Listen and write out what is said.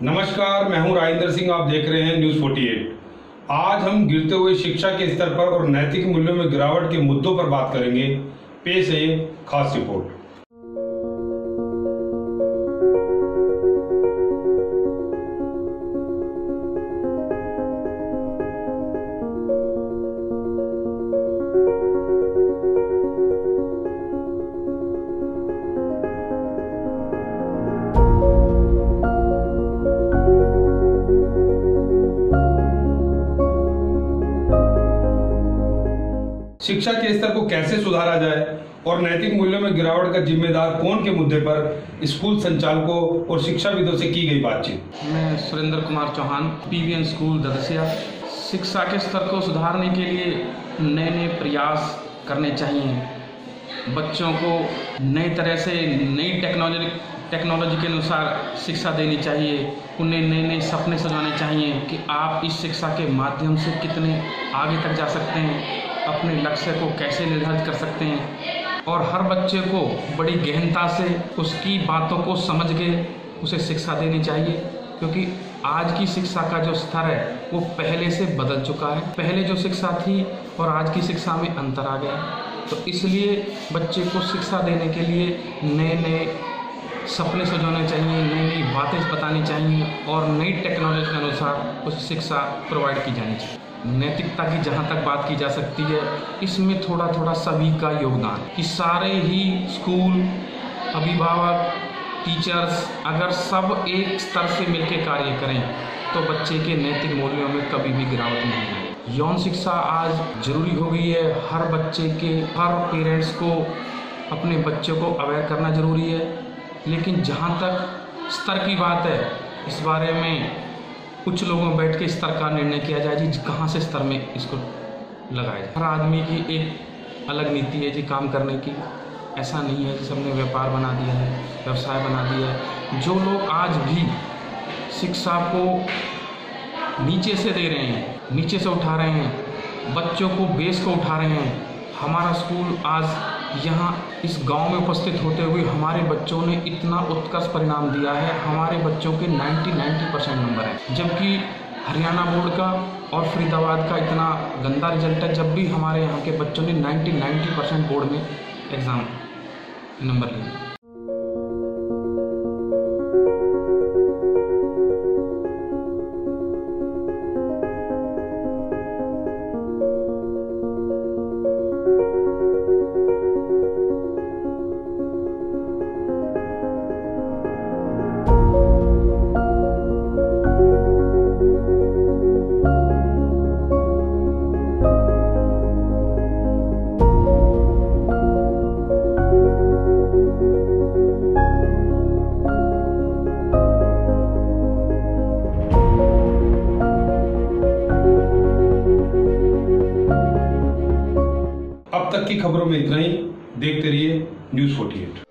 नमस्कार, मैं हूं राजेंद्र सिंह। आप देख रहे हैं न्यूज 48। आज हम गिरते हुए शिक्षा के स्तर पर और नैतिक मूल्यों में गिरावट के मुद्दों पर बात करेंगे। पेश है खास रिपोर्ट। शिक्षा के स्तर को कैसे सुधारा जाए और नैतिक मूल्यों में गिरावट का जिम्मेदार कौन के मुद्दे पर स्कूल संचालकों और शिक्षाविदों से की गई बातचीत। मैं सुरेंद्र कुमार चौहान, पीवीएन स्कूल ददसिया। शिक्षा के स्तर को सुधारने के लिए नए नए प्रयास करने चाहिए। बच्चों को नई तरह से नई टेक्नोलॉजी के अनुसार शिक्षा देनी चाहिए। उन्हें नए नए सपने सजाने चाहिए कि आप इस शिक्षा के माध्यम से कितने आगे तक जा सकते हैं, अपने लक्ष्य को कैसे निर्धारित कर सकते हैं। और हर बच्चे को बड़ी गहनता से उसकी बातों को समझ के उसे शिक्षा देनी चाहिए, क्योंकि आज की शिक्षा का जो स्तर है वो पहले से बदल चुका है। पहले जो शिक्षा थी और आज की शिक्षा में अंतर आ गया। तो इसलिए बच्चे को शिक्षा देने के लिए नए नए सपने सजाने चाहिए, नई नई बातें बतानी चाहिए और नई टेक्नोलॉजी के अनुसार उसे शिक्षा प्रोवाइड की जानी चाहिए। नैतिकता की जहाँ तक बात की जा सकती है, इसमें थोड़ा थोड़ा सभी का योगदान कि सारे ही स्कूल, अभिभावक, टीचर्स अगर सब एक स्तर से मिलकर कार्य करें तो बच्चे के नैतिक मूल्यों में कभी भी गिरावट नहीं है। यौन शिक्षा आज जरूरी हो गई है। हर बच्चे के, हर पेरेंट्स को अपने बच्चों को अवेयर करना जरूरी है। लेकिन जहाँ तक स्तर की बात है, इस बारे में कुछ लोगों बैठ के स्तर का निर्णय किया जाए जी कहाँ से स्तर में इसको लगाया जाए। हर आदमी की एक अलग नीति है जी काम करने की। ऐसा नहीं है जी सबने व्यापार बना दिया है, व्यवसाय बना दिया है। जो लोग आज भी शिक्षा को नीचे से दे रहे हैं, नीचे से उठा रहे हैं, बच्चों को बेस को उठा रहे हैं। हमारा स्कूल आज यहाँ इस गांव में उपस्थित होते हुए हमारे बच्चों ने इतना उत्कृष्ट परिणाम दिया है। हमारे बच्चों के 90% नंबर हैं, जबकि हरियाणा बोर्ड का और फरीदाबाद का इतना गंदा रिजल्ट है। जब भी हमारे यहाँ के बच्चों ने 90% बोर्ड में एग्ज़ाम नंबर लिए। अब तक की खबरों में इतना ही। देखते रहिए न्यूज 48।